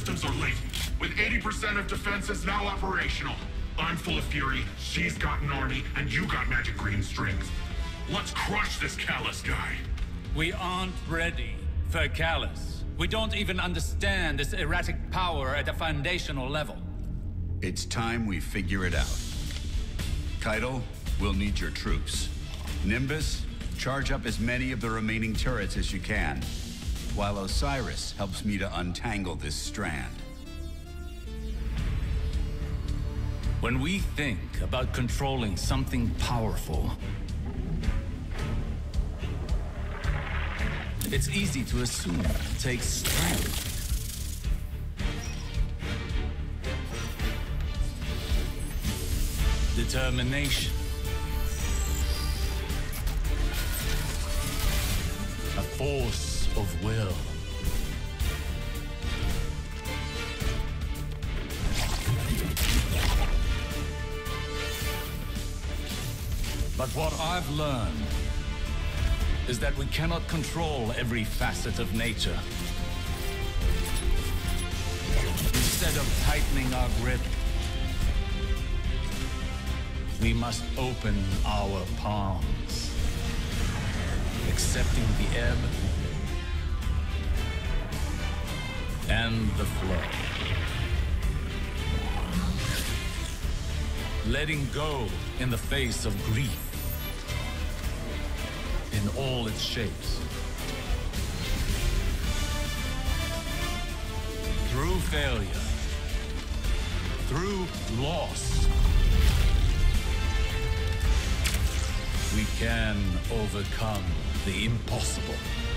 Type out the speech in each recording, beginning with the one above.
systems are latent, with 80% of defenses now operational. I'm full of fury, she's got an army, and you got magic green strings. Let's crush this Callus guy. We aren't ready for Callus. We don't even understand this erratic power at a foundational level. It's time we figure it out. Keitel, we'll need your troops. Nimbus, charge up as many of the remaining turrets as you can, while Osiris helps me to untangle this strand. When we think about controlling something powerful, it's easy to assume it takes strength. Determination. A force of will. But what I've learned is that we cannot control every facet of nature. Instead of tightening our grip, we must open our palms, accepting the ebb and the flow. Letting go in the face of grief in all its shapes. Through failure, through loss, we can overcome the impossible.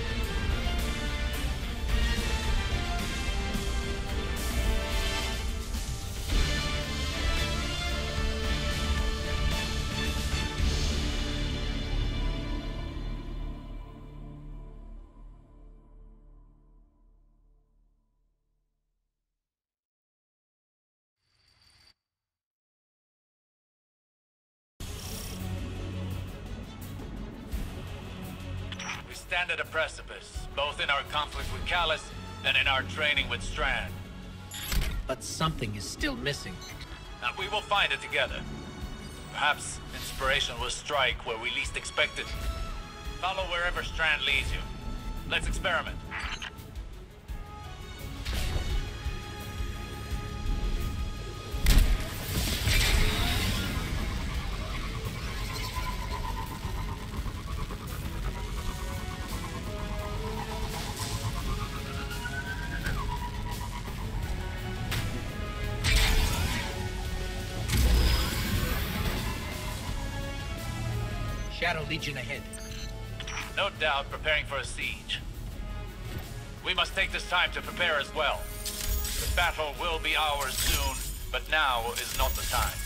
Stand at a precipice, both in our conflict with Callus and in our training with Strand. But something is still missing. And we will find it together. Perhaps inspiration will strike where we least expect it. Follow wherever Strand leads you. Let's experiment. Shadow Legion ahead. No doubt preparing for a siege. We must take this time to prepare as well. The battle will be ours soon, but now is not the time.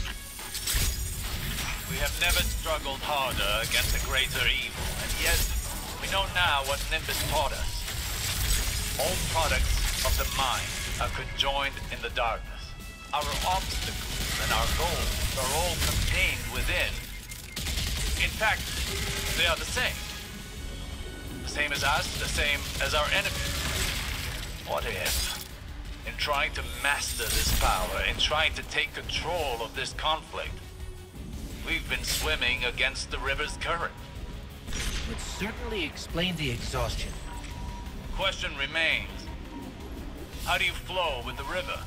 We have never struggled harder against a greater evil, and yet we know now what Nimbus taught us. All products of the mind are conjoined in the darkness. Our obstacles and our goals are all contained within. In fact, they are the same. The same as us, the same as our enemies. What if, in trying to master this power, in trying to take control of this conflict, we've been swimming against the river's current? Would certainly explain the exhaustion. The question remains, how do you flow with the river?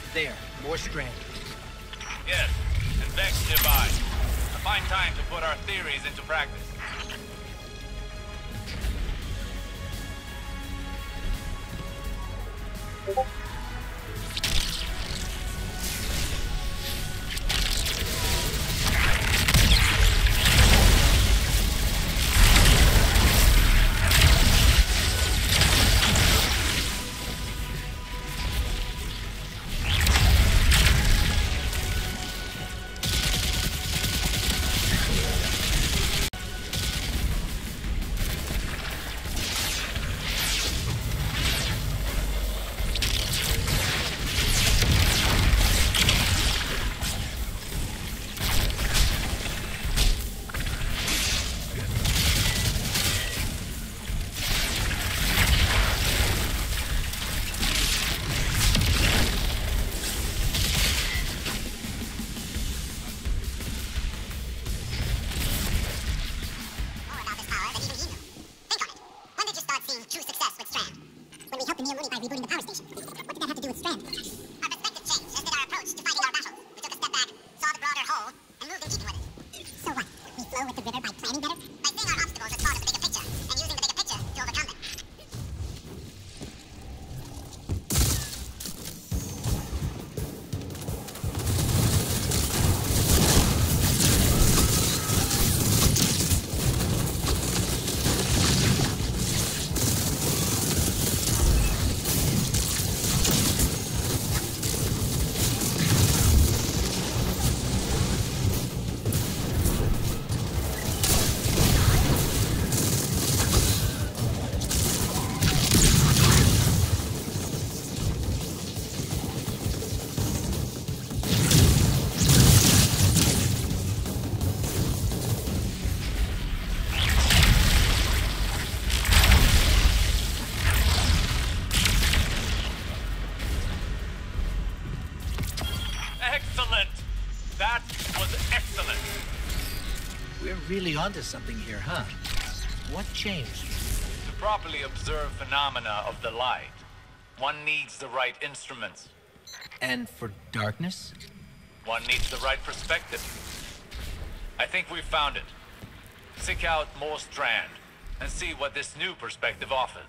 There, more stranded. Yes, and Vex nearby. A fine time to put our theories into practice. Excellent! That was excellent! We're really onto something here, huh? What changed? To properly observe phenomena of the light, one needs the right instruments. And for darkness? One needs the right perspective. I think we've found it. Seek out more Strand and see what this new perspective offers.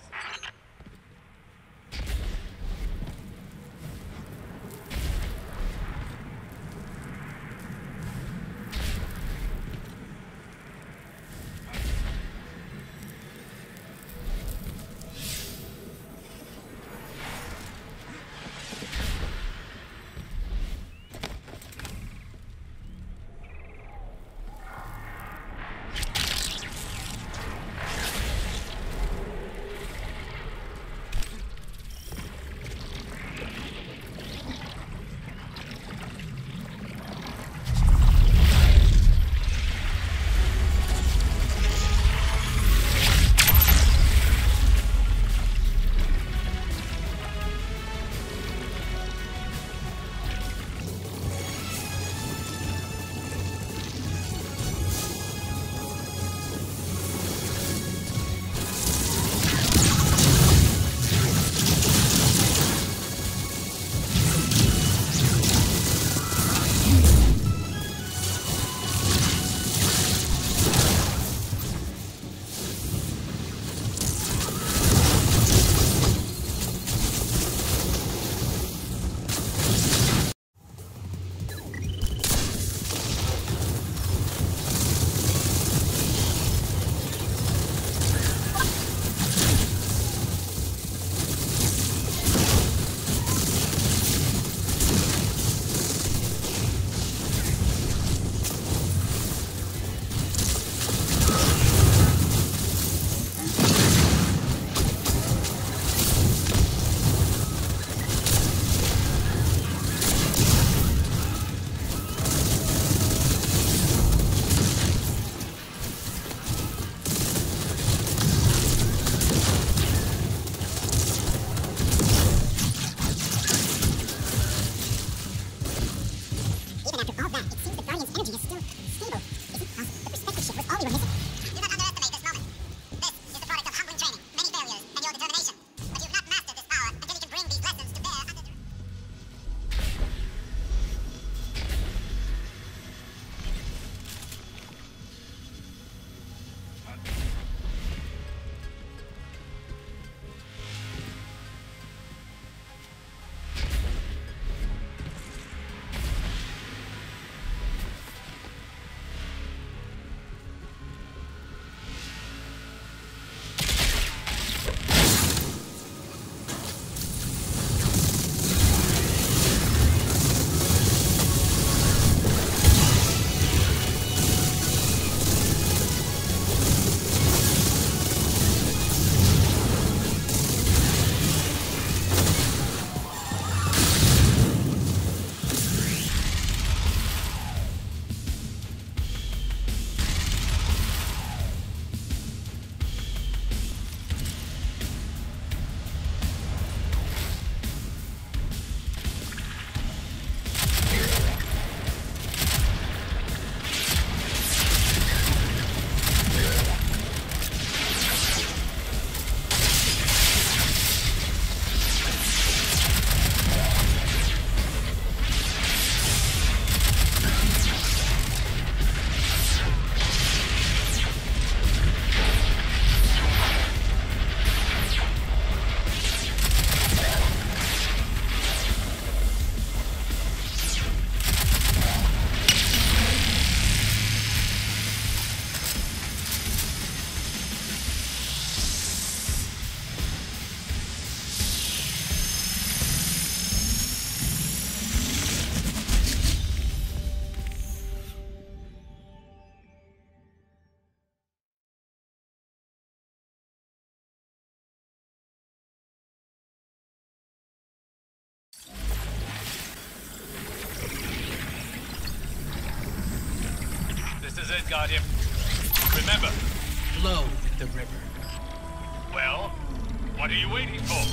Guardian. Remember, Flow with the river. well, what are you waiting for?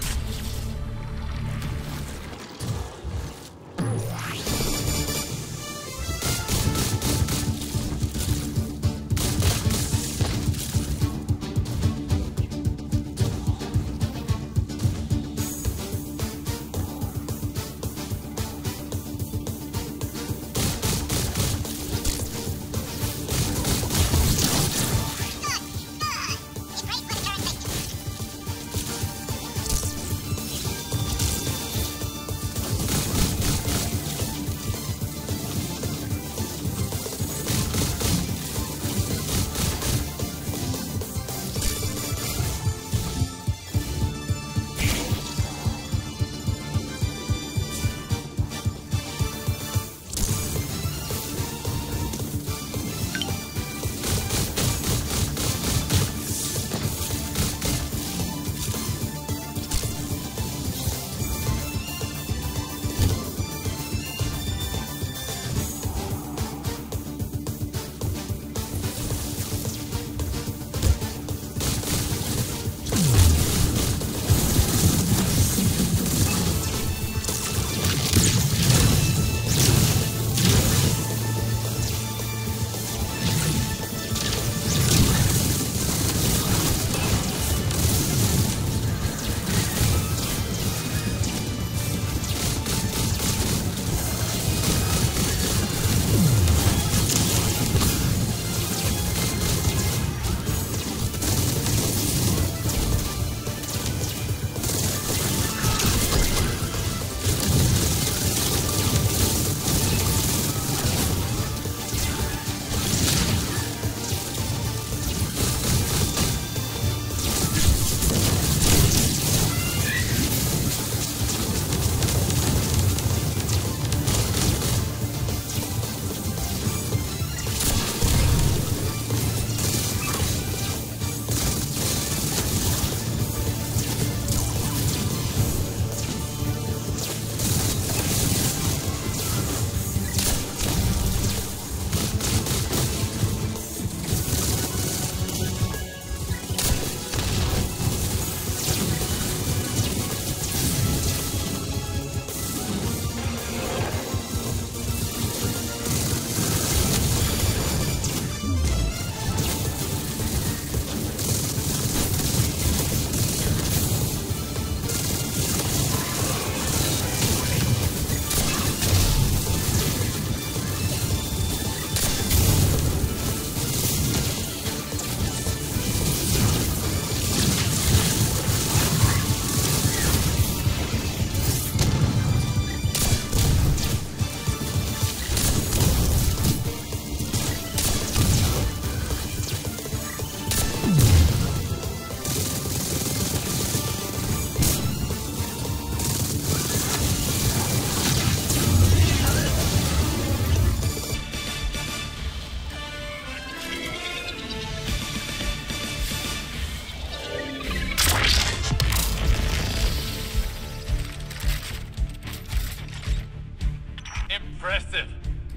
Impressive.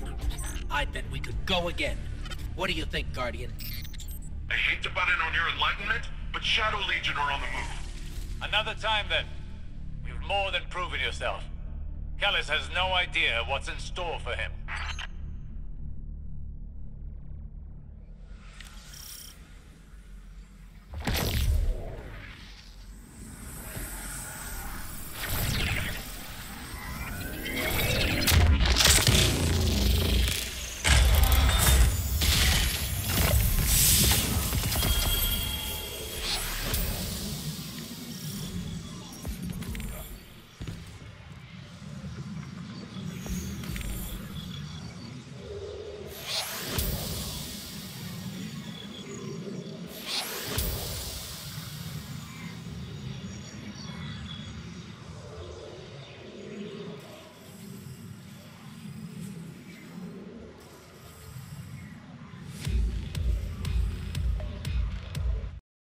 I bet we could go again. What do you think, Guardian? I hate to butt in on your enlightenment, but Shadow Legion are on the move. Another time then. You've more than proven yourself. Callis has no idea what's in store for him.